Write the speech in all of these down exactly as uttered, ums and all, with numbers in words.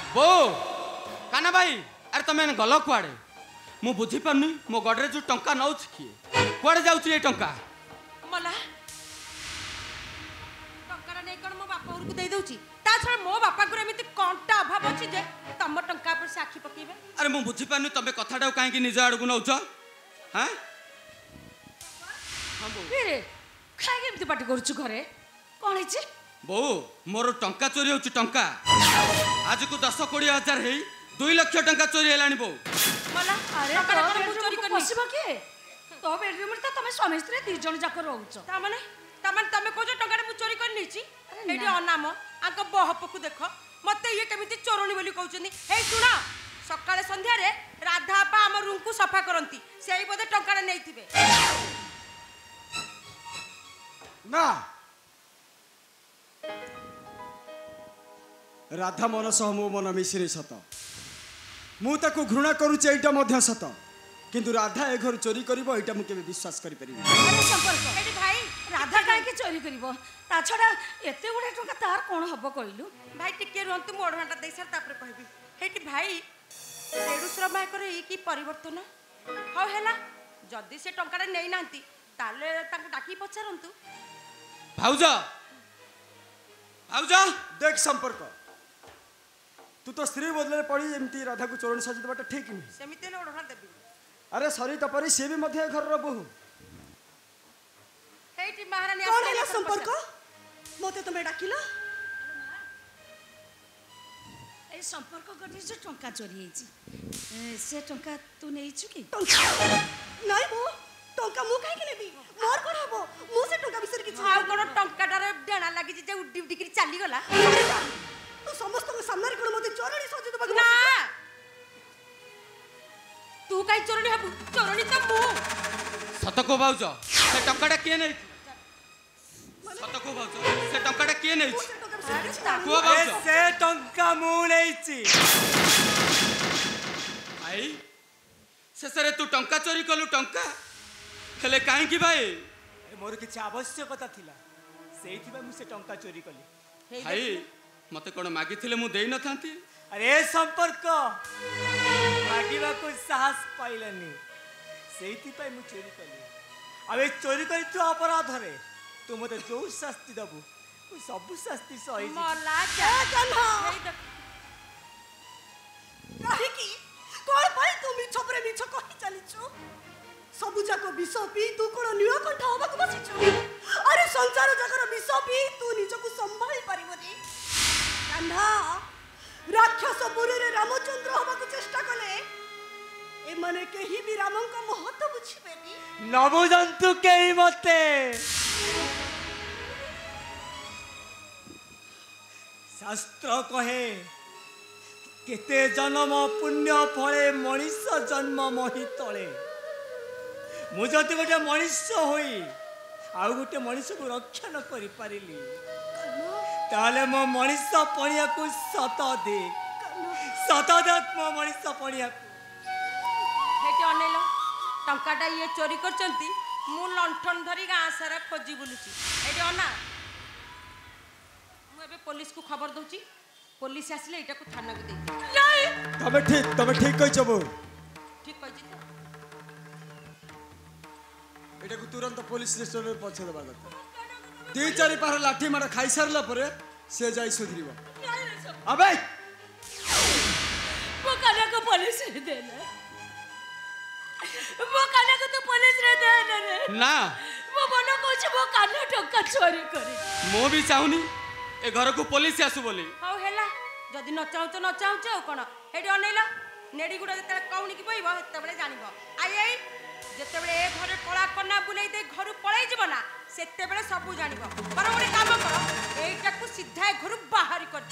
बो काना भाई अरे तुम गल कुआड़े मु बुझी पारनी मो गडरे जो टंका नौ किए कुआड़े जाउची ए टंका मला टंका नै कोन मो बापा घर को दे दउची ता छड़ मो बापा घर एमिति कोनटा अभाव अछि जे तम टंका पर से आखी पकीबे अरे मु बुझी पारनी तबे कथाडा काहे कि निज आडगु नउछ हां हां बो रे खाए केमति पाटी करछु घरे कोन हिची बो मोर टंका चोरी होची टंका आज को दस कोड़ी हजार है दुई लाख टंका चोरी हेलानी बो मला अरे टंका तो कोन मु चोरी करनी पसिबा के तो बेडरूम रे तमे स्वामी स्त्री दी जण जाक रहउछ ता माने ता माने तमे को जो टंका मु चोरी करनी छी एडी अनाम आक बहपकु देखो मते ये केमिति चोरणी बोली कहउछनी हे सुना सकाळे संध्या रे राधा आपा हम रूम को सफा करंती सेही बोधे टंका नेइथिबे ना राधा मन सह मो मन मिश्री सत मु ताको घृणा करूचे एटा मध्य सत किंतु राधा ए घर चोरी करिवो एटा मु केबे विश्वास करि परिबे अरे संपर्क एडी भाई राधा काहे के चोरी करिवो ता छडा एते गुडे टका तार कोन हबो कइलु भाई टिके रहंतु मोड़ घंटा देई सर तापर कहबी हेटी भाई सेडु श्रमाय करे ई की परिवर्तन हो हैला जदी से टंका नै नांती ताले ताके डाकी पछारंतु भाउजा भाउजा देख संपर्क तू तो स्त्री बदले पड़ी एमती राधा को चोरण सजी देबाटा ठीक नहीं सेमिते ने ओढ़ा देबी अरे सरी तपरी से भी मध्य घर रो बहु हेटी महारानी कौन है संपर्क मते तुमे डाकिला ए संपर्क गटी जे टंका चोरी हेची से टंका तू नेइछु की नाही मो टंका मु काहे के नेबी मोर कोन हबो मु से टंका बिसर किछ आ कोन टंकाटारे डेणा लागि जे उड्डी उड्डी करी चाली गला तू समस्त को सामने कोन मते चोरणी सजी देबा ना तू काई चोरणी हबु चोरणी त मु सत को भाउजा से टंकाटा के नै सत को भाउजा से टंकाटा के नै को भाउजा से टंका मु नैची आई शेषरे तू टंका चोरी कलु टंका हेले काहे की भाई मोर किछ आवश्यकता थिला सेइथिबा मु से टंका चोरी कली भाई मते कोन मागी थिले मु देई न थांती अरे संपर्क मागिबा को साहस पाइलनी सेइथि पई मु चोरी कली अबे चोरी करी तू अपराध रे तू मते जो शास्ति दबु मु सब शास्ति सही मला जा कन्हा काहे की कोन पाई तू मिछ परे मिछ कहि चलिछु सबु जाको विष पी तू कोन नियो कंठ होबाक बसिछु अरे संसार जगर विष पी तू निजको संभाळी परिबनी कन्हा राक्षस पुरी रे रामचंद्र होबाक चेष्टा कले ए माने केही भी रामन को महत्व बुझिबेनी नबु जंतु केही मते शास्त्र कहे केते जन्म पुण्य फले मनुष्य जन्म मही तले मु जति गोटे मनुष्य होई आउ गोटे मनुष्य को रक्षा न करि पारिली ताले मो मनुष्य पणिया को सत दे सत दे मो मनुष्य पणिया को हेटी अनेलो टंकाटा ये चोरी करचंती मु लंठन धरी गां सारा खोजी बुलुची एटी अना मु एबे पुलिस को खबर दउची पुलिस आसले एटा को थाना को दे नहीं तबे ठीक तबे ठीक कहछो बो ठीक कहजी तो एटा को तुरंत पुलिस स्टेशन में पहुंचे देबा दरकार दी चारि पार लाठी मार खाई सारला परे से जाई सुधरीबो अबे वो काना को पुलिस रे देना वो काना को तो पुलिस रे देना रे ना वो बनो कोछ वो काना टंका चोरी करे मो भी चाहुनी ए घर को पुलिस आसु बोली हौ हेला जदी न चाहू न चाहू कोन हेटी अनेला नेडी गुडा जते कौनी की बइबो हेते बेले जानिबो आई आई जते बेले ए घरे कला कन्ना बुलाई दे घर पळाई जब ना सेते बेले सब जानिबो पर ओरे काम करो एटा को सीधा घर बाहर कर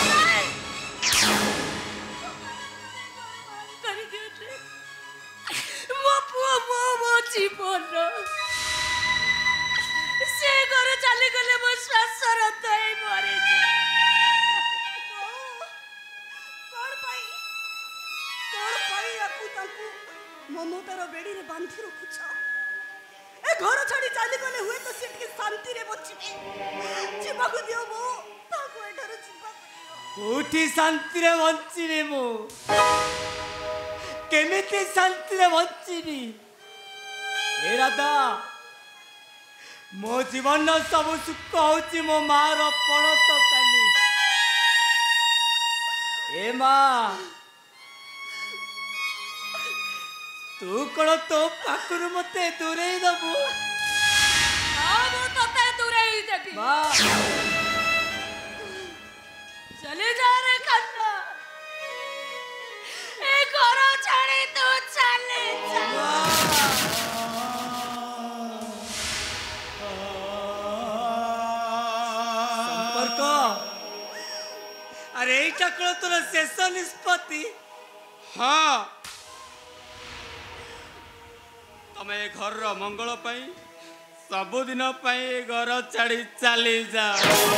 करी दे वो पुआ मो मो जीवन से घर चली गले मो श्वास रतई मरे कोन पाई कोन पाई आपु ताकू ममतार बेड़ी रे बांधी रखुछ ए घर छाड़ी चली गले हुए तो से शांति रे बचिबे जीवा को दियो मो ताकू एठार जीवा कोठी शांति रे बंचिबी मु केमिति शांति रे बंचिबी ए राधा मो जीवन सब सुख होची मो मार पड़त कानी ए माँ तू कौन तो पाखरु मते दूरे दबु हाँ मु तते दूरे ही देबी माँ चले जा रे कन्ना ए घर छाड़ी तू चले जा संपर्क अरे एटा कौन तोर शेष निष्पत्ति हाँ तमे घर रो मंगल पाई सबुदिन पाई घर छाड़ी चली जा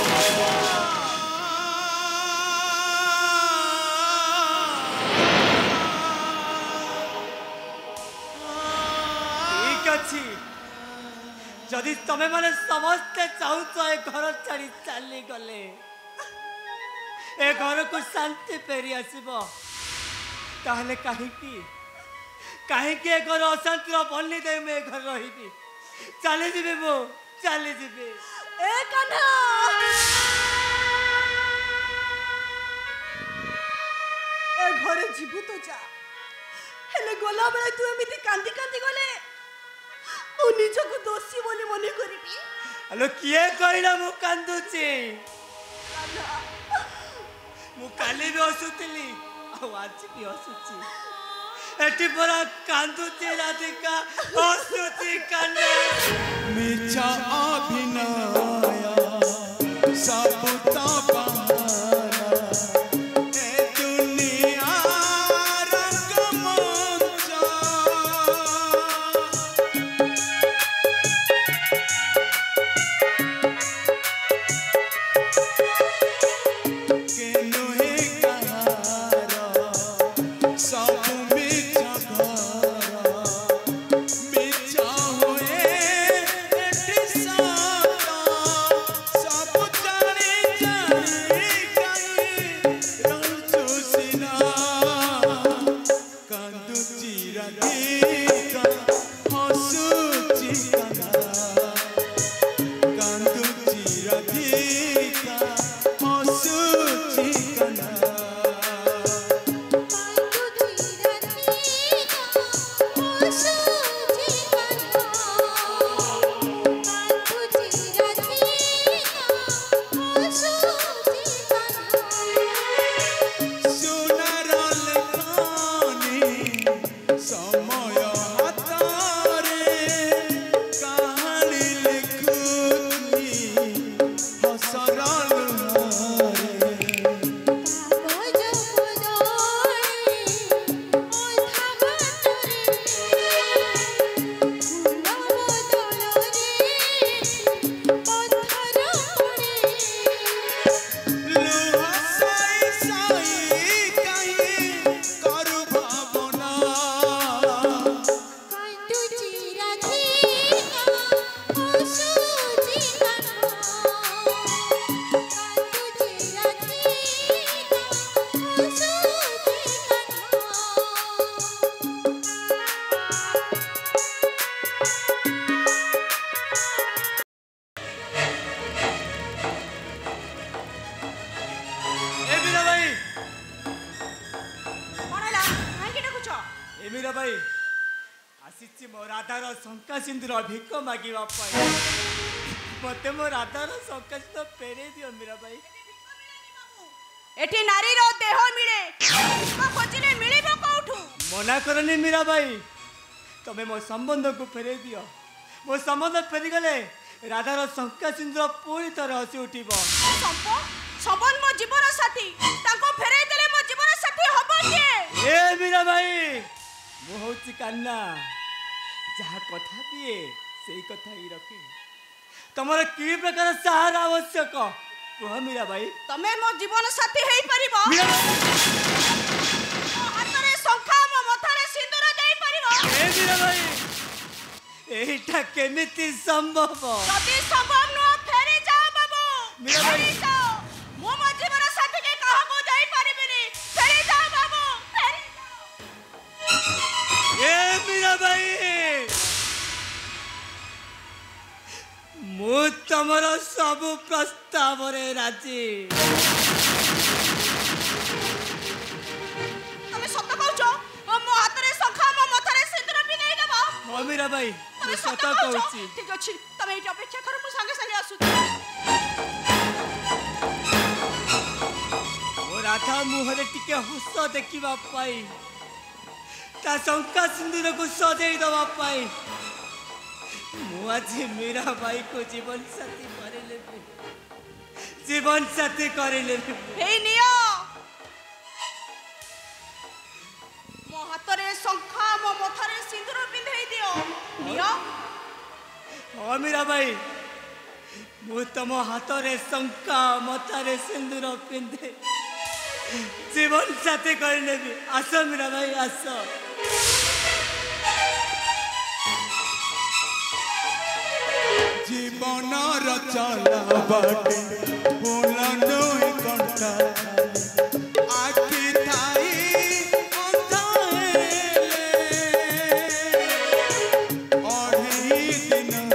ठीक अच्छी जदि तमे माने समस्ते चाहूच ए घर छाड़ी चली गले ए घर को शांति फेरी आसब ताहले काहीकि काहीकि ए घर अशांति बनी दे मैं घर रही चली जीवी मु चली जीवी ए कान्हा ए घरे जीवु तो जा हेले गला बेले तू एमिति कांदी कांदी गले मु निजको दोषी बोली मने करिबी हेलो किए कहला मु कांदुची मु काली भी हसुतिली आ आज भी हसुची एटी परा कांदुची राधिका हसुची कान्ना मिछा अभिनय सब तबाना ए दुनिया रंगमंच केनु हे कहार सब मिछा घर मिछा होए एटी साता सब जानी जानी कहीं रंचो सिना कांदुची राधिका हसुची कान्हा कांदुची राधिका हसुची कान्हा सोनार लेखानी समय हातारे कहानी लिखुनी हसर लुहारे लुहा साई साई कहीं करू भावना ए मीरा भाई कौन है काहे डाकुछ ए मीरा भाई आसीची मो राधार शंका सिंधुर भिक मागिबा पाई मते मो राधार शंका सिंधु फेरे दियो मीरा भाई एठी नारी रो देह मिले को खोजिले मिलिबो कोठू मना करनी मीरा भाई तमे मो संबंध को फेरे दियो मो संबंध फेरी गले राधार शंका सिंधुर पूरी तरह हसी उठिबो संपो सबन मो जीवन साथी ताको फेरै देले मो जीवन साथी हबो के ए मीरा भाई मो होची कान्ना जहा कथा दिए सेई कथा ही रखे तमर की प्रकार सहारा आवश्यक कह मीरा भाई तमे मो जीवन साथी हेई परिबो मीरा भाई मो हातरे शंखा मो मथारे सिंदूर देई परिबो ए मीरा भाई एटा केमिति संभव जदी संभव न फेरी जाओ बाबू मीरा भाई। फेरी जाओ मो मो जीवन साथी के कह सब प्रस्ताव रे राजी तमे सत कहउछ मो हाथ रे शंखा मो मथा रे सिंदूर भी नहीं देबो हां मीरा भाई तमे सत कहउची ठीक अछि तमे एटा अपेक्षा कर मु संगे संगे आसु ओ राधा मुहरे टिके हस देखिबा पाई ता शंका सिंदूर को सजेई दबा पाई मु आज मीरा भाई को जीवन साथी करे लेबे जीवन साथी करे लेबे हे नियो मो हाथ रे शंखा मो मथा रे सिंदूर पिंधई दियो नियो हाँ मीरा भाई मु तम हाथ रे शंका मथा रे सिंदूर पिंधे जीवन साथी करे लेबे आस मीरा भाई आस जीवन रचला बाटे बोलनो कंटा आखि थाई अंधाए अढ़ी दिन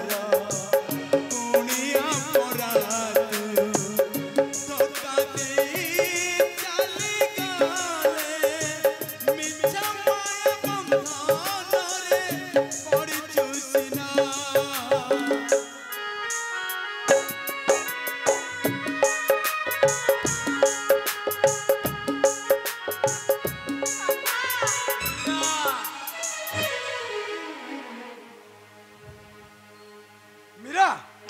कुणिया परातु धोखा देई चली गले मिछा माया बंधନରେ पड़िछु सिना मीरा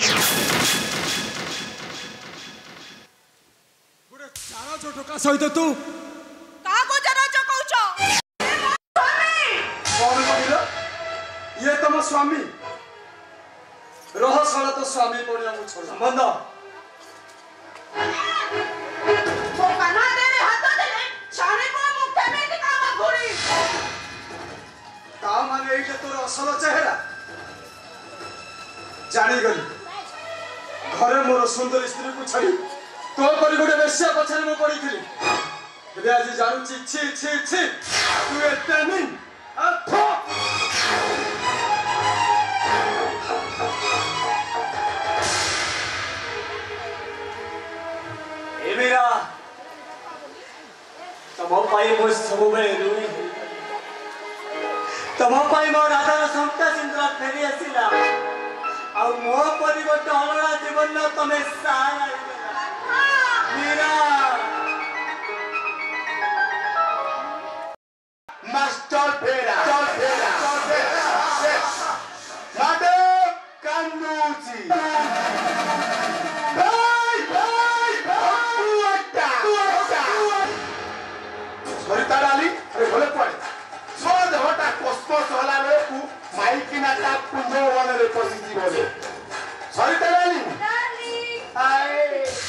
गोटे चार झोटका सहित तू का को जरा जो कहउछ कौन कहिल ये तम स्वामी रहसला तो स्वामी पड़िया मु छोड़ संबंध मो काना दे हाथ देले छाणी को मु केमे काम घोड़ी ता माने एइटा तोर असल चेहरा जानी गली घरे मोर सुंदर स्त्री को छाड़ी तो करी गोटे बेश्या पछरे मु पड़ी थिली ଏବେ ଆଜି ଜାଣୁଛି ଛି ଛି ଛି ତୁ ଏତେ ମିନ୍ ଆଫ ए मीरा तम पाई मो सब बेले रुई तम पाई मो राधार शंका सिंदूर फेरी आसिला आ मो परिवर्तन अलगा जीवन न तमे सारा मीरा मास्टर फेरा चल फेरा चल फेरा मैडम कानूची भाई भाई भाई तुअटा सरिता डाली अरे भले पड़े सो देहटा कष्ट होला रे को माइकिना ता पुंजो वाले रे पसिजी बोले सरिता डाली डाली आए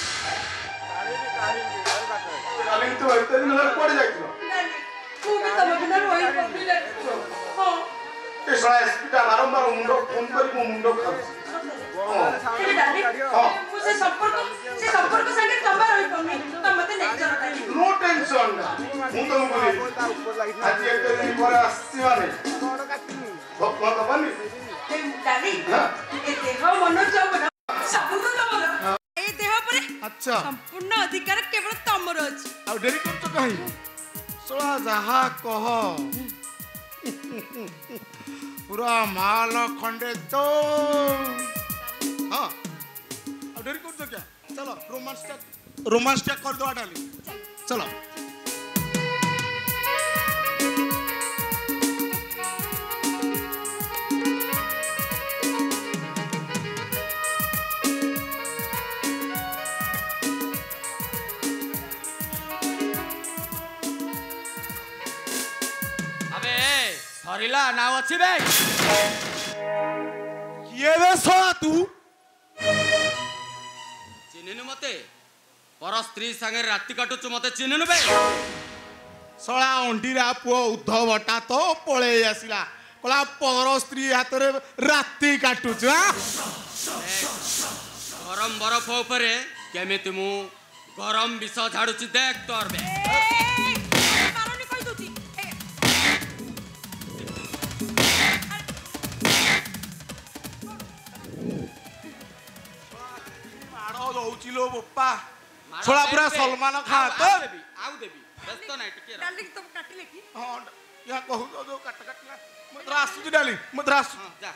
डाली तो इतने दिन पड़ जाइतो तू भी तब बिना रोई पकड़ी ले हां ए सळा एसपीटा बारंबार मुंडो फोन करी मो मुंडो खाउची ए डाली मु से संपर्क से संपर्क संगे तबा रोई पकड़ी त मते नहीं चल नो टेंशन मु तो बोली आज एक दिन पर आसी माने भक्मा तो बनी ए डाली ए देह मन चाव सब तो तमर ए देह परे अच्छा संपूर्ण अधिकार केवल तमर अछि आ डेरी करतो कहीं सोळा जहा कह पूरा माल खंडे तो हाँ अब डेरी कर दो क्या चलो रोमांस रोमांस कर दो डाली चलो अबे सरिला नाव अछि बे ये बे सोळा तू चिन्हनु मते पर स्त्री संगे राति काटुचु मते चिन्हनु बे सोळा अंडीरा पुओ उद्धवटा तो पळे आसिला कला पर स्त्री हाथ रे राति काटुच गरम बरफ ऊपर केमिति मु गरम विष झाड़ुची देख तोर बे मारनी कहि दोती कहूची लो बोपा छोड़ा पूरा सलमान खान तो आउ देबी आउ देबी व्यस्त नाही टिके रह। डार्लिंग तुम काटिले कि हां या कहू दो काट काटला मत आसु डाली मत आसु हां जा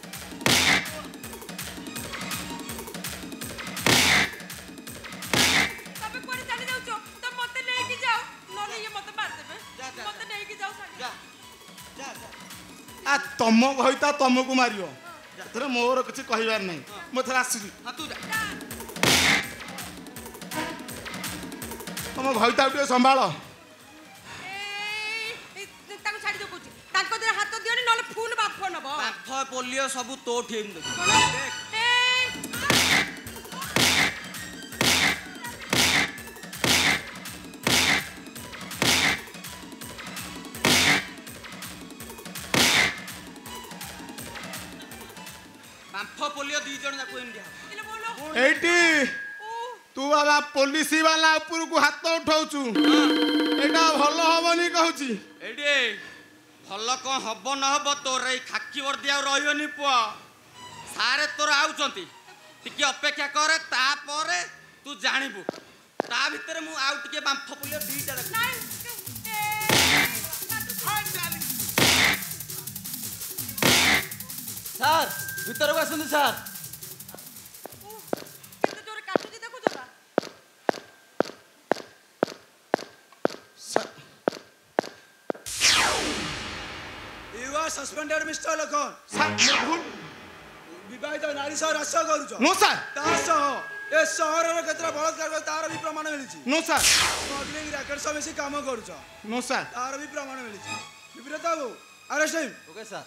तबे कोनी चली जाउ छो तो मते ले के जाओ नले ये मते मार देबे जा, जा, मते ले के जाओ सागे जा जा जा आ तम कहिता तुमको मारियो तोरे मोर किछ कहिबार नहीं मत आसु हां तू जा तुम भइता उठे संभाल ए ताको छाडी दो कोची ताको दे हाथ दियोनी नले फूल बाफ नबो पाथ पोलियो सब तो ठेम दे ए पाथ पोलियो दी जण जाको एम दिया इले बोलो एटी तू बाबा पुलिस वाला ऊपर को हाथ उठाउचु एटा भलो हबनी कहूची एडे भल को हब न हब तोर ए खाकी वर्दी आ रहियोनी पुआ सारे तोर आउचंती टिके अपेक्षा करे ता परे तू जानिबु ता भितर मु आउ टिके बांफ पोलियो दीटा रख नाइ ସାର୍ ଭିତରକୁ ଆସନ୍ତୁ ସାର୍। କେତେ ଜୋରେ କାଟୁଛି ଦେଖୁଛ ନା You are suspended, Mister Lokhan. Sir ଭୁଲ ବିବାହିତ ନାରୀ ସହ ରାସ କରୁଛ नो सर ତା ସହ ଏ ସହରର କେତେଟା ବଳାତ୍କାର ତାର ବି ପ୍ରମାଣ ମିଳିଛି। नो सर ସ୍ମଗଲିଂ ରାକେଟ ସହ ମିଶି କାମ କରୁଛ नो सर ତାର ବି ପ୍ରମାଣ ମିଳିଛି। ବିବ୍ରତ ବାବୁ ଆରେଷ୍ଟ ହିମ୍। ओके सर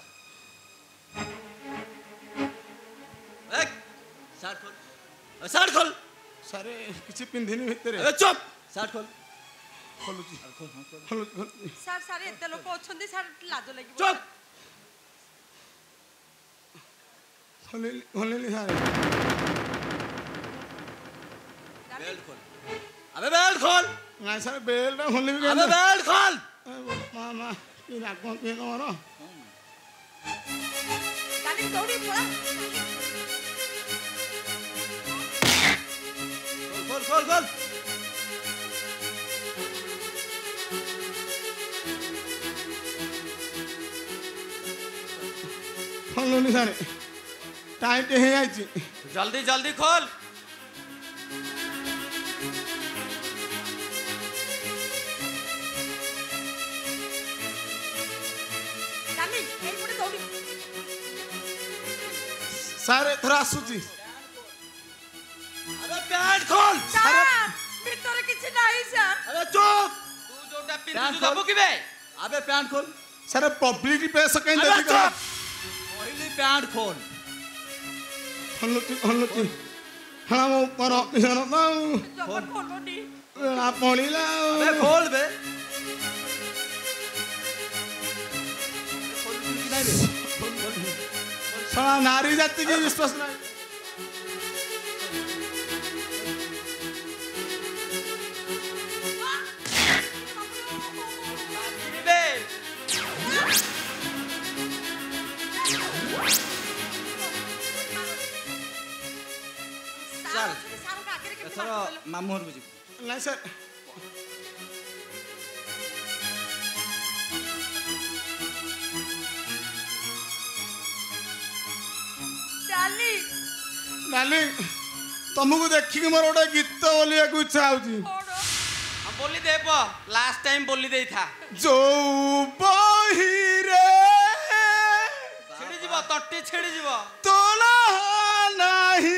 ए शर्ट खोल अ, शर्ट खोल सर किछि पिंधिनी भितरे अबे चुप शर्ट खोल खोलुची खोलुची ସାର୍ ସାର୍ ଏତେ ଲୋକ ଅଛନ୍ତି ସାର୍ ଲାଜ ଲାଗିବ चुप खोलेली खोलेली सर बेल्ट खोल अबे बेल्ट खोल ना सर बेल्ट खोलेली के अबे बेल्ट खोल मामा की राखो के तमरो डार्लिंग दौड़ी पड़ा खोल खोल खोल खोलुनी सर टाइट हे आइची जल्दी जल्दी खोल डार्लिंग ଏଇ ପଟେ ଦୌଡ଼ି सर थोड़ा आसुची अबे पैंट खोल ସାର୍ ଭିତରେ କିଛି ନାହିଁ ସାର୍ अबे चुप तू जोटा पिंधु पैंट दबु खोल किबे अबे पैंट खोल सर पब्लिक प्लेस कहीं अबे देखी चुप पहली पैंट खोल खोलुची खोलुची हाँ वो पर ऑफिसर तो ଜମା ଖୋଲନି बेला पड़ीला अबे खोल बे खोल कि नहीं बे साला नारी जाति की विश्वास नहीं किबे ସାର୍ ଅଛନ୍ତି, ସାର୍ଙ୍କ ଆଗରେ କେମିତି ଏଥର ମାରିଦେଲ? ମାମୁଁ ଘରକୁ ଯିବୁ नहीं सर डार्लिंग डार्लिंग तुमको देखिक मोर गोटे गीत बोलिया इच्छा होची କଣ हम बोली देब लास्ट टाइम बोली देई था जो बहिरे छिड़ी जीव तट्टी छिड़ी जीव तोला नाही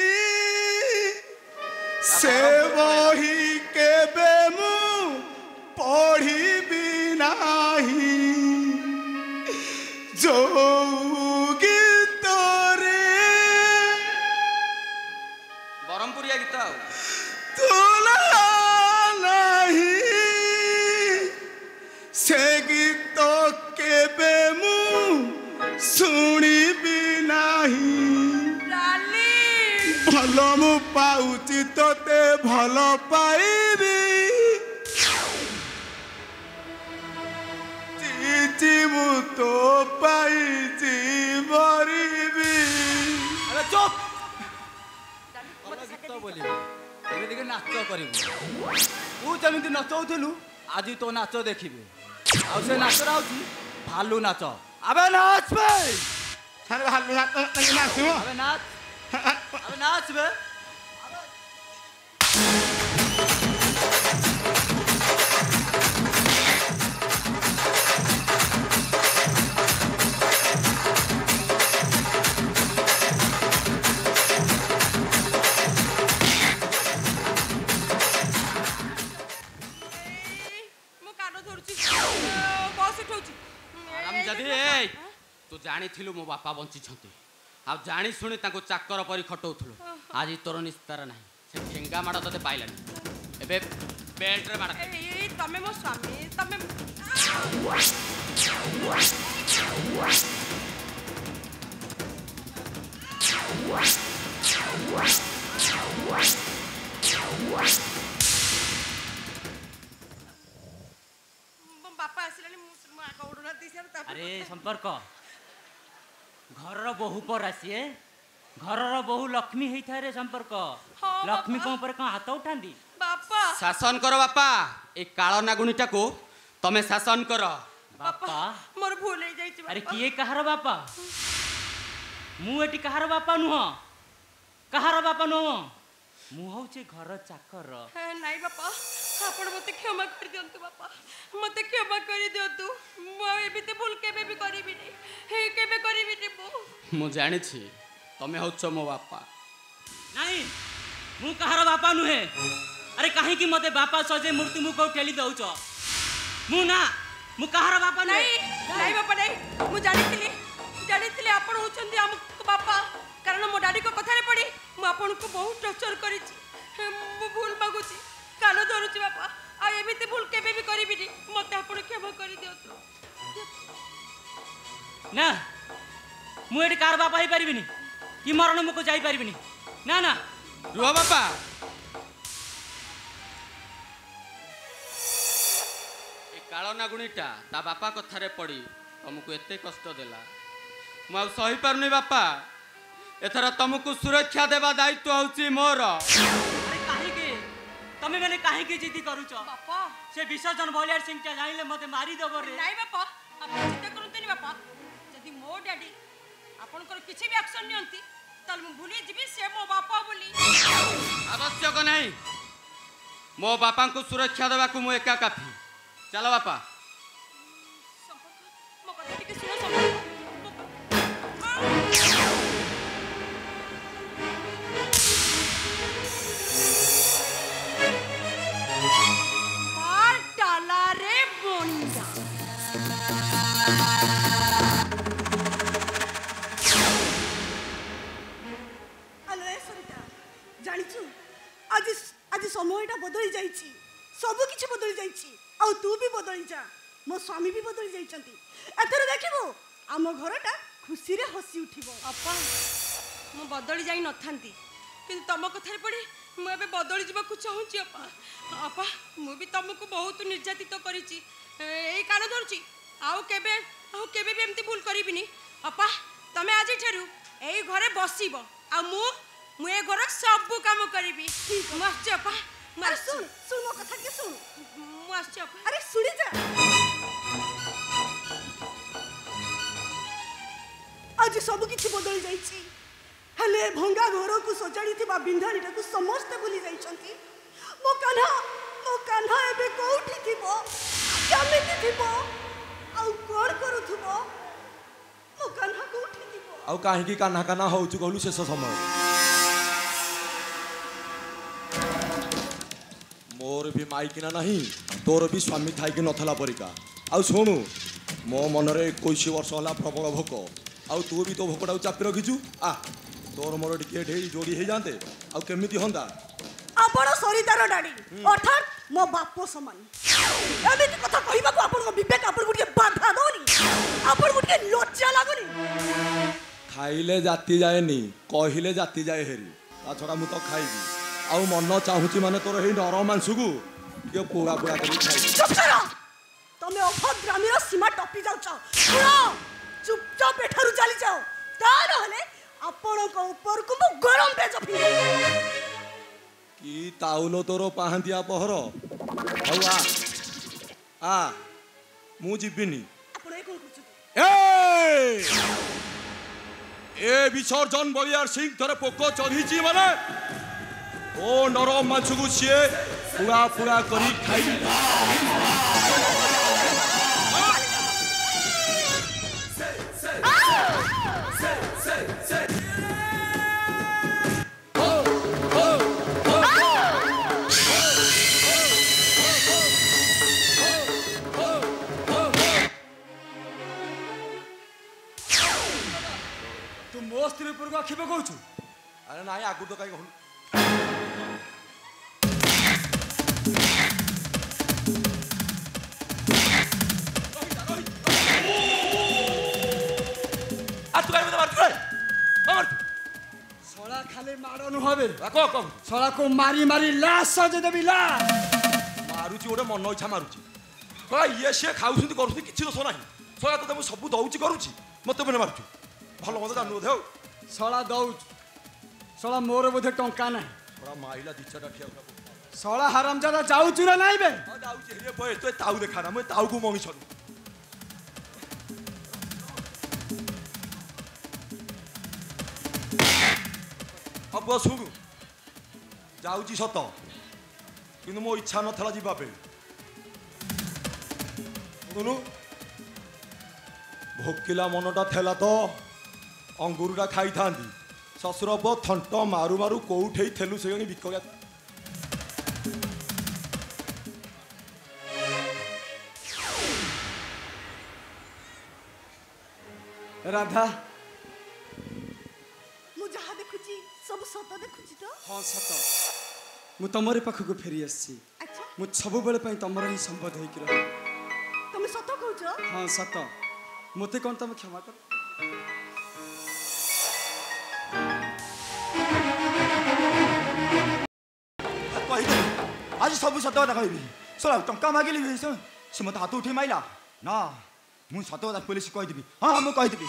से बही केबे मु पढ़ी नाही जो गीत रे बरमपुरिया गीत आउ तोला नाही से गीत केबे मु शुणिबी नाही डार्लिंग भल मु पाउची तोते भल पाइबी चिची मु तो पाइची मरिबी अबे चुप डार्लिंग ଭଲ ମତେ ଗୀତ ସାକେ ବୋଲିବ करू तू जमी नचौलु आज तो नाच देखिबे आ से नाच होची भालू नाच अबे नाच बे सारे भालू नाच नाच अबे नाच अबे नाच बे तू जानी मो बापा बंची आ जानी शुणी चाकर परी खटौलु आज तोर निस्तार ना से ठेंगा माड़ ते पाइलानी एबे बेल्ट रे माड़ ए तमे मो स्वामी तमे बापा आसिलानी मु आकौडना दिसर ता अरे संपर्क घर बहु पर आसीए घर बहु लक्ष्मी होता रे संपर्क लक्ष्मी को ऊपर कौन हाथ उठाती बापा शासन करो बापा ए काल नागुणीटा को तमे शासन कर बापा मोर भूल हो जाई अरे किए कहार बापा मु एटी कहार बापा नुह कहार बापा नुह मु होचे घर चाकर नाई बापा आपण मते क्षमा कर दियंतु बापा मते क्षमा कर दियंतु मो एबिते भूल केबे भी करिबि नै हे केबे करिबि नै मो मु जानि छी तमे होछ मो बापा नहीं मु कहार बापा नुहे अरे काहे कि मते बापा सजे मूर्ति मु को ठेली दउछ मु ना मु कहार बापा नहीं नहीं बापा नहीं मु जानिथिली जानिथिली आपण होछंदी हम बापा कारण मो डाडी को कथा रे पड़ी मु आपण को बहुत टॉर्चर करी छी मु भूल मागुची कानो धरुची बापा आ एबिते भूल केबे भी करिबि नी मते आपण क्षमा करि दियंतु ना मु एटी कार बापा ही परिबिनी कि मरण मुको जाई परिबिनी ना ना रुह बापा ए काल नागुणीटा ता बापा कथा रे पड़ी तुमको एते कष्ट देला मु आ सही पारुनी बापा एथरा तुमको सुरक्षा देवा दायित्व होची मोर अरे काहे के तमे मैंने काहे के जिद्दी करूछ बापा से विसर्जन भलियार सिंह ता जानिले मते मारी देबो रे नहीं बापा आपण चिंता करंतनी बापा जदी मो डैडी आपण कर किछि भी एक्शन नियंती तल मु भूली जिबी से मो बापा बोली आवश्यक नहीं मो बापा को सुरक्षा देवा को मु एका काफी चलो बापा संपर्क मो कथा टिके सुनो संपर्क मार डाला रे बोंडा अरे सरिता जानिछु आज आज समयटा बदली जाइछि सब किछि बदली जाइछि आ तू भी बदली जा मो स्वामी भी बदली जाइछंती एथरे देखिबो आम घरटा खुशी रे हसी उठिबो अपा मु बदली जाई नथांती किंतु तम कथा पड़ी मु एबे बदली जीवा को चाहूची अपा अपा मु भी तुमको बहुत निर्यातित करिछि एई कान धरछि आउ केबे आउ केबे भी एमती भूल करिबिनी अपा तमे आज ठेरु एई घरे बसिबो आ मु मु ए घर सब काम करिबी मु आछी अपा अरे सुन सुन मो कथा के सुन मु आछी अपा अरे सुनी जा आज सब किछि बदल जाइछि हेले भंगा घर को सजाड़ी थिबा बिंधाणीटा को समस्त भूली जाइछंती मो कान्हा मो कान्हा एबे कोठी थिबो केमिति थिबो आउ कोन करूथुबो मो कान्हा कोठी थिबो आउ काहे की कान्हा कान्हा होउछु कहलु शेष समय मोर भी माइकिना नहीं तोर भी स्वामी थाई के नथला परिका आउ सुनु मो मनरे इक्कीस वर्ष होला प्रबल भोक आउ तू भी तो भोकटा चापी रखिछु आ तोर मोर टिके ढेई जोड़ी हे जानते आउ केमिति हंदा आपण सरितार डाडी अर्थात मो बापो समान एमिति कथा कहिबा को आपण विवेक आपण गुटे बाधा दोनी आपण गुटे लज्जा लागुनी खाइले जाति जाएनी कहिले जाति जाए हेरी ता छडा मु तो खाइबी आउ मन चाहूची माने तोर हे नर मांसुगु के पोगा पोगा करी खाइ चुप करो तमे अभद्रामीर सीमा टपी जाउ छ सुनो चुपचाप एठारु चली जाओ ता रहले आपण को ऊपर को मु गरम पे जपी କି ତାଉଲ ତୋର ପାହାନ୍ତିଆ ପହର। ହଉ ଆ ଆ ମୁଁ ଯିବିନି। ଆପଣ ଏ କଣ କରୁଛନ୍ତି? ଏ ବିସର୍ଜନ ବଳିଆର ସିଂ ଥରେ ପୋକ ଚଢ଼ିଛି ମାନେ ଓ ନରମ ମାଛକୁ ସିଏ ପୁରା ପୁରା କରି ଖାଇ ତୁ ମୋ ସ୍ତ୍ରୀ ଉପରକୁ ଆଖି ପକଉଛୁ? ଆରେ ନାଇଁ ଆଗରୁ ତ କାହିଁ କହୁନୁ। ଶଳା ଖାଲି ମାଡ଼ ନୁହବେ, କହ କହ ଶଳାକୁ ମାରି ମାରି ଲାଶ ସଜେଇଦେବି ଲାଶ। ମାରୁଛି ଗୋଟେ ମନ ଇଚ୍ଛା ମାରୁଛି। କହ ଇଏ ସିଏ ଖାଉଛନ୍ତି କରୁଛନ୍ତି କିଛି ଦୋଷ ନାହିଁ। ଶଳା ତତେ ମୁଁ ସବୁ ଦଉଛି କରୁଛି ମତେ ମାନେ ମାରୁଛୁ। ଭଲ ମତେ ଜାଣୁ ବୋଧେ ଆଉ। ଶଳା ଦଉଛୁ, ଶଳା ମୋର ବୋଧେ ଟଙ୍କା ନାହିଁ। ଶଳା ମାଇଲା ଦି ଚାରିଟା ଠିଆ କଲା। ଶଳା ହାରାମଜାଦା ଯାଉଛୁ ନା ନାଇଁ ବେ? ହଁ ଯାଉଛି ହେଲେ ବଏ ତୁ ତାଉ ଦେଖା ନା ମୁଁ ତାଉକୁ ମଣିଷରୁ। अब ଶୁଣୁ ଯାଉଛି ସତ କିନ୍ତୁ ମୋ ଇଚ୍ଛା ନଥିଲା ଯିବା ପାଇଁ। ଶୁଣୁ ଭୋକିଲା ମନଟା ଥିଲା ତ ଅଙ୍ଗୁରଟା ଖାଇଥାନ୍ତି। ଶ୍ୱଶୁର ପୁଅ ଥଣ୍ଟ ମାରୁ ମାରୁ କୋଉଠେଇ ଥେଲୁ ସେ ବିକଳିଆ। ରାଧା ମୁଁ ଯାହା ଦେଖୁଛି ସବୁ ସତ ଦେଖୁଛି ତ? ହଁ ସତ। ମୁଁ ତମରି ପାଖକୁ ଫେରି ଆସିଛି। ଆଚ୍ଛା ମୁଁ ସବୁବେଳେ ପାଇଁ ତମର ହିଁ ସମ୍ବଧ ହେଇକି ରହି। ତମେ ସତ କହୁଛ? ହଁ ସତ। ମୋତେ କ'ଣ ତମେ କ୍ଷମା କର? କହିଦେବି ଆଜି ସବୁ ସତ କଥା କହିବି। ଶୁଣ ଟଙ୍କା ମାଗିଲି ସେ ମୋତେ ହାତ ଉଠେଇ ମାଇଲା ନା ମୁଁ ସତ କଥା ପୋଲିସ କହିଦେବି। ହଁ ହଁ ମୁଁ କହିଦେବି।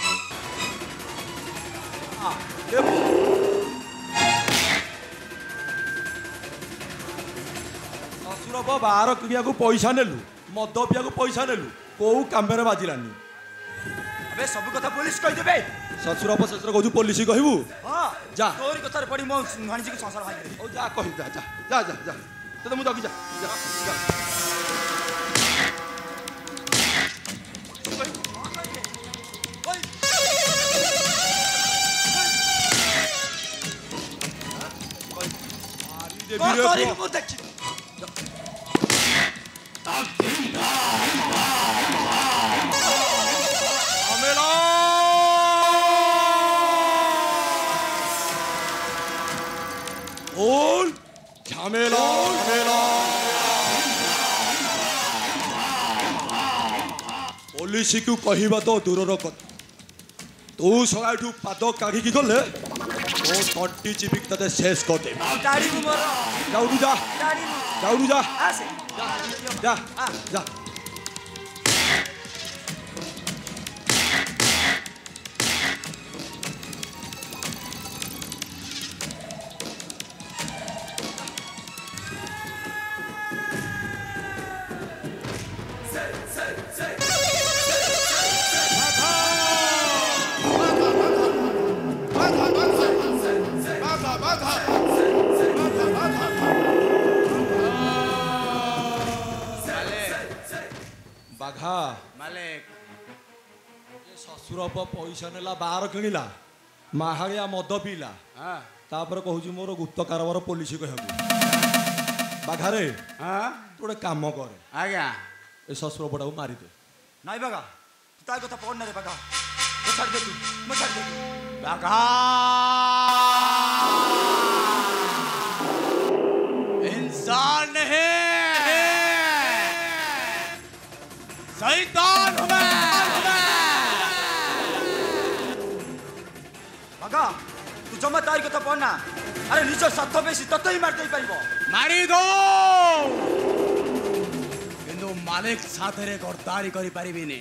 ଶ୍ୱଶୁର ପୁଅ ବାହାର କିଣିବାକୁ ପଇସା ନେଲୁ, ମଦ ପିଇବାକୁ ପଇସା ନେଲୁ, କୋଉ କାମରେ ବାଜିଲାନି। ଏବେ ସବୁ କଥା ପୋଲିସ କହିଦେବେ। ଶ୍ୱଶୁର ପୁଅ ଶେଷରେ କହୁଛୁ ପୋଲିସ କହିବୁ? ହଁ ଯା ତୋରି କଥାରେ ପଡ଼ି ମୋ ଭାଣିଜୀକୁ ସଂସାର ଭାଙ୍ଗିଦେବି। ହଉ ଯା କହିବୁ ଯା ଯା ଯା ଯା ଯା ତତେ ମୁଁ ଜଗି ଯା ଯା ଯା। ମୁଁ ଦେଖିବି। बोल झमेला झमेला पुलिस को कहवा तो दूर कथा तू सगाठू पाद काढ़ी गले तो तंटी चिपिक ते शेष करदे। जाऊनु जा जाऊनु जा जा जा। बाघा मालिक शशुर पैसा नेला बार किणिला माहाड़िया मद पीला तापर कहूँ मोर गुप्त कारबार पुलिस कहू बाघारे तू गोटे कम कर आज्ञा ए शशुर पटा को मारिदे। नाई बागा तू ता कथा पढ़ना रे बागा मैं छाड़ दे तू मैं छाड़ दे तू बागा इंसान नहीं शैतान हूँ मैं। बागा तू जमा तारी कथा पढ़ना अरे निज साथ बेसी तत ही मार दे पारिबो मारी दो किंतु मालिक साथरे गद्दारी करि पारिबिनी।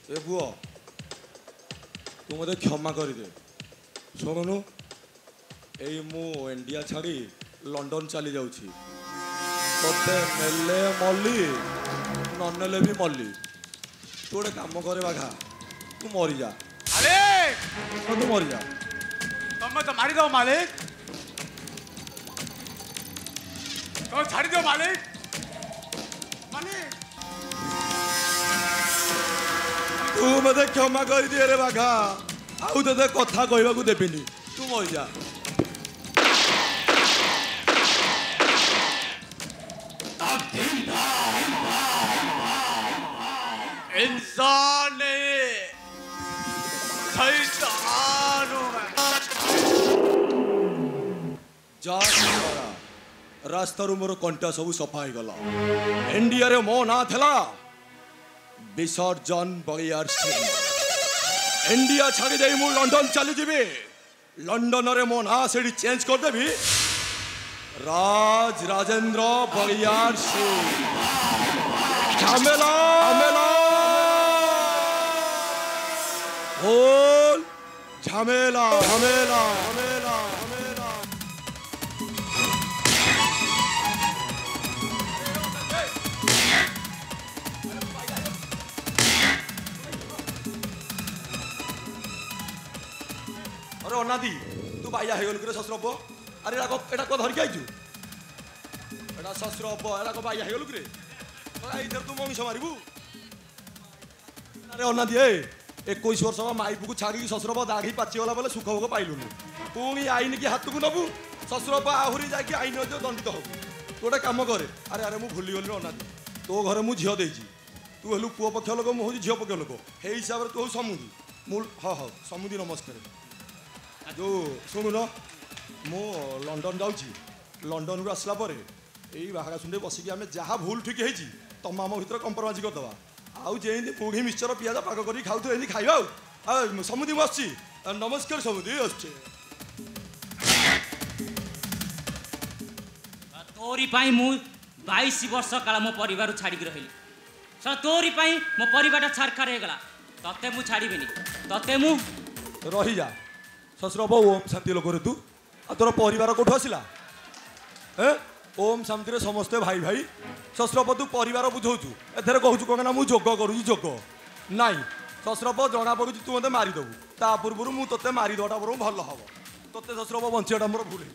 ए पुओ तू मते क्षमा कर दे शुणुनु एई मु इंडिया छाड़ी लंडन चली जाऊँ तोते नेले मल्ली न नेले भी मल्ली तू गोटे काम करे बाघा तू मरी जा अरे तो तू मरी जा तुम तो मारी दो मालिक तो छाड़ी दो मालिक मालिक तू मते क्षमा कर दिए रे बाघा आउ ते कथा कहवाक देविनी तू मरी जा इंसान शैतान जा रास्ता मोर कंटा सब सफा हो गला इंडिया रे मो ना थला विसर्जन बगियार सिंह इंडिया छाड़ी दे मु लंडन चली जीवी लंडन रे मो ना से चेंज कर देबी राज राजेंद्र बगियार सिंह झमेला झमेला बोल झमेला झमेला झमेला झमेला अरे अनादी तू बाइया हो गलु शस्त्रब अरे एटा एटा को धरिक आइजु एटा शस्त्रब एटा को बाइया हो गलु रे इधर तू मनीष मारिबू अरे अनादी ए इक्कीस वर्ष माइपू को छाड़ी शशुरब दाढ़ी पाचिगला बेले सुख भोग पाइलुनु पुणी आईन की हाथ को नबू शशुरब आहरी जाकि आईन दंडित हबू तू गोटे कम करे अरे अरे मुझे भूलीगली अनादी तो घर मुझे झील देती तू हेलु पुओ पक्ष लोक मुझे झील पक्ष लोक हे हिसाब से तू हूँ समुदी मु हाँ हाँ समुदी नमस्कार जो शुणुन मु लंडन जाऊँगी लंडन रु आसला यही बाहागा सुंदे बसिकी आम जहाँ भूल ठीक है तुम आम भर कंप्रोमाइज करदे आउ जेमती मुढ़ी मिक्सचर पियाज पाक कर खाऊ एमती खाइबा आ समुदी मु आसी नमस्कार समुदी आसचे तोरी पाई मु बाईस वर्ष काल मो परिवार छाड़ी रही सर तोरी पाई मो परिवार छारखार हो गला तते मु छाड़ीबिनी तते मु रही जा शशुर ओम शांति लोक तू आ तोर परिवार कौटू आसला ए ओम शांति रे समस्ते भाई भाई शशुरप तू परिवार बुझाऊँ एथेर कहूँ कौन मुझ जोग करुँ जोग नाई शशुरप जना पड़ू तू मत मारिदेबू ता पूर्व मुझे तोते मारिदेटा बरम भल हम तोते शशुरप बंचाटा मोर भूल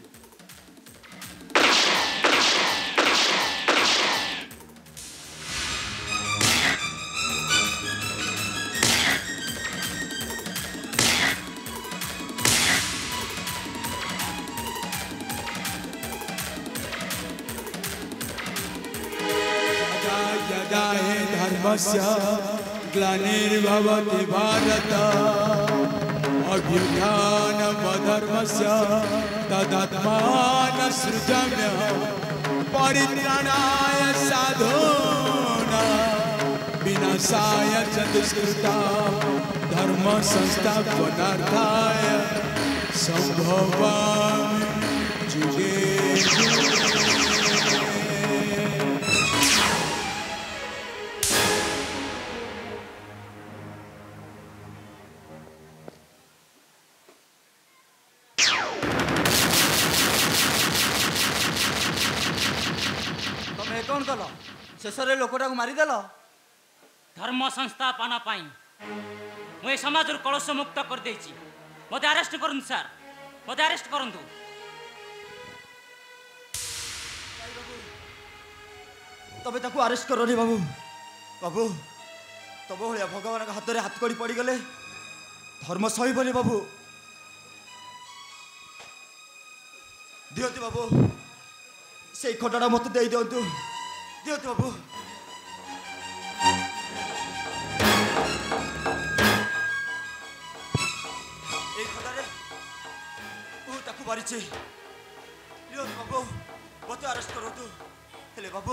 धर्मस्य ग्लानिर्भवति भारत अभ्युत्थानमधर्मस्य तदात्मानं सृजाम्यहं परित्राणाय साधूनां विनाशाय च दुष्कृतां धर्म संस्थापनार्थाय सम्भवामि जुगे जुगे। कौन कल शेष लोकटा को मारिदेल धर्म संस्थापन पाई मुझे समाज कलश मुक्त कर देछि मते अरेस्ट करन सर मते अरेस्ट करंतु तबे ताकू अरेस्ट करो रे बाबू बाबू तब भाया भगवान हाथ में हाथ कड़ी पड़ गले धर्म सहीबनी बाबू दियंतु बाबू से खटाटा मत दे दियंतु दियंतु बाबू ए खटारे मु ताकू मारिछि दियंतु बाबू मत अरेस्ट करंतु हेले बाबू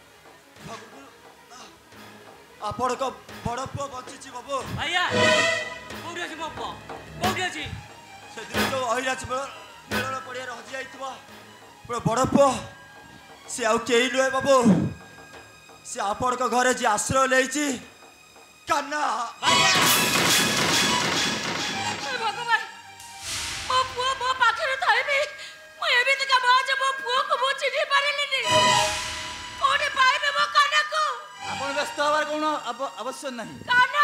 आपण को बड़ पुआ बचिछि बाबू भैया कोठी अछि मो पुआ कोठी अछि से दिन जो अहिराज मेलन पड़िया हजि जाइतबा पुरा बड़ पुआ से आउ केही नुहे बाबू से आपण को घरे जे आश्रय लेछि कान्ना भैया पाइबी कोठे पाइबे मो काना को आपण व्यस्त हवार कोन आवश्यक नाही काना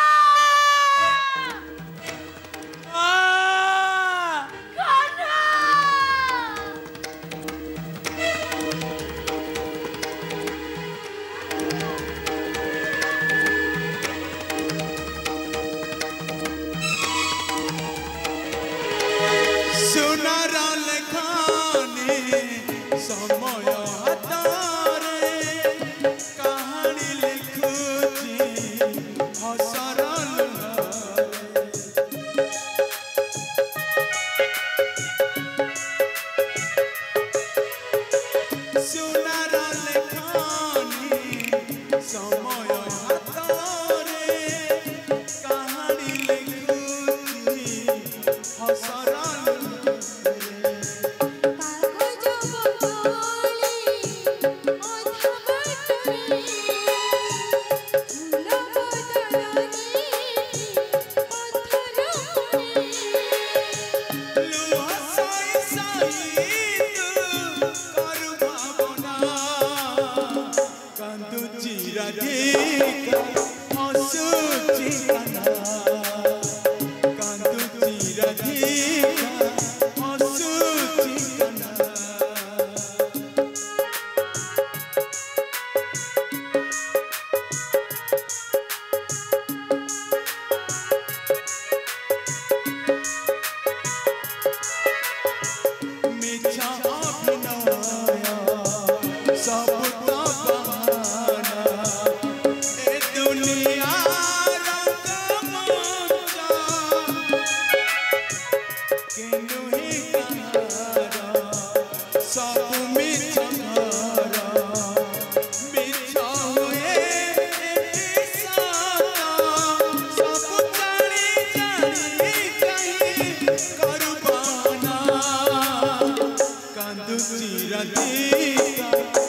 समय हातारे कहानी लिखुची हसर सुनार लेखानी समय हातारे कहानी लिखुची हसर चिरदी